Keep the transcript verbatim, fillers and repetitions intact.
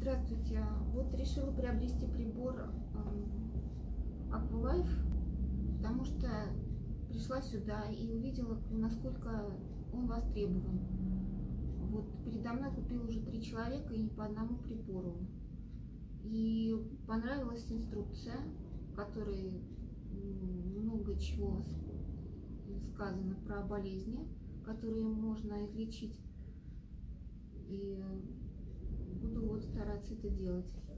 Здравствуйте. Вот решила приобрести прибор Aqualife, потому что пришла сюда и увидела, насколько он востребован. Вот передо мной купил уже три человека и по одному прибору. И понравилась инструкция, в которой много чего сказано про болезни, которые можно излечить. И буду вот стараться это делать.